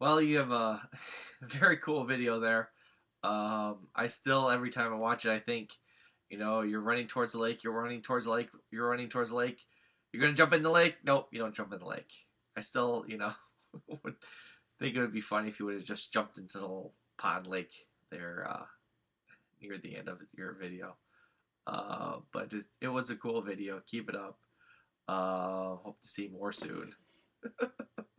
Well, you have a very cool video there. I still, every time I watch it, I think, you're running towards the lake, you're running towards the lake, you're running towards the lake. You're gonna jump in the lake? Nope, you don't jump in the lake. I still, would think it would be funny if you would have just jumped into the little pond lake there near the end of your video. But it was a cool video. Keep it up. Hope to see more soon.